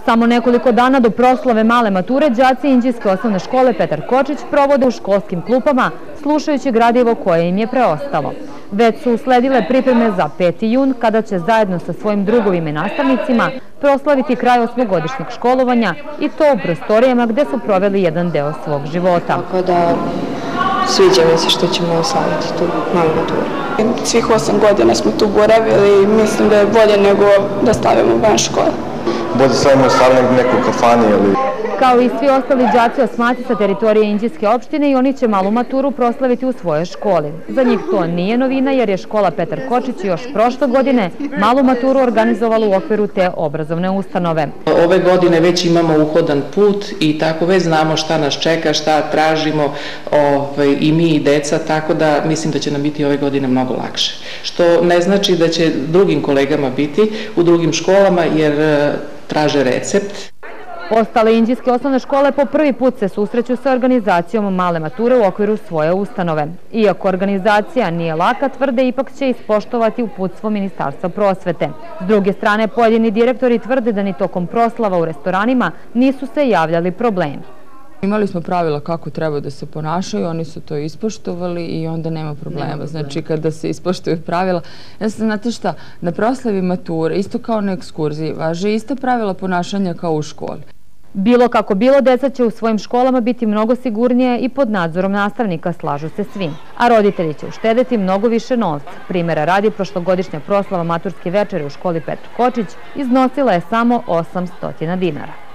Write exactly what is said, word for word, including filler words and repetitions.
Samo nekoliko dana do proslave male mature đaci Inđijske osnovne škole Petar Kočić provode u školskim klupama slušajući gradivo koje im je preostalo. Već su usledile pripreme za peti jun kada će zajedno sa svojim drugovima i nastavnicima proslaviti kraj osmogodišnjeg školovanja i to u prostorijama gde su proveli jedan deo svog života. Tako da sviđa mi se što ćemo oslaviti tu malu maturu. Svih osam godina smo tu boravili i mislim da je bolje nego da stavimo van škole. Bolje stavimo stavljamo neku kafani ili... Kao i svi ostali đaci osmaci sa teritorije Inđijske opštine i oni će malu maturu proslaviti u svojoj školi. Za njih to nije novina jer je škola Petar Kočić još prošle godine malu maturu organizovala u okviru te obrazovne ustanove. Ove godine već imamo uhodan put i tako već znamo šta nas čeka, šta tražimo ovaj, i mi i deca, tako da mislim da će nam biti ove godine mnogo lakše. Što ne znači da će drugim kolegama biti u drugim školama jer traže recept. Ostale Inđijske osnovne škole po prvi put se susreću sa organizacijom male mature u okviru svoje ustanove. Iako organizacija nije laka, tvrde ipak će ispoštovati uputstvo Ministarstva prosvete. S druge strane, pojedini direktori tvrde da ni tokom proslava u restoranima nisu se javljali problemi. Imali smo pravila kako treba da se ponašaju, oni su to ispoštovali i onda nema problema. Znači, kada se ispoštuju pravila, ja sam, znate šta, na proslavi mature, isto kao na ekskurziji, važe ista pravila ponašanja kao u školi. Bilo kako bilo, deca će u svojim školama biti mnogo sigurnije i pod nadzorom nastavnika, slažu se svi. A roditelji će uštedeti mnogo više novca. Primjera radi, prošlogodišnja proslava maturske večere u školi Petar Kočić iznosila je samo osamsto dinara.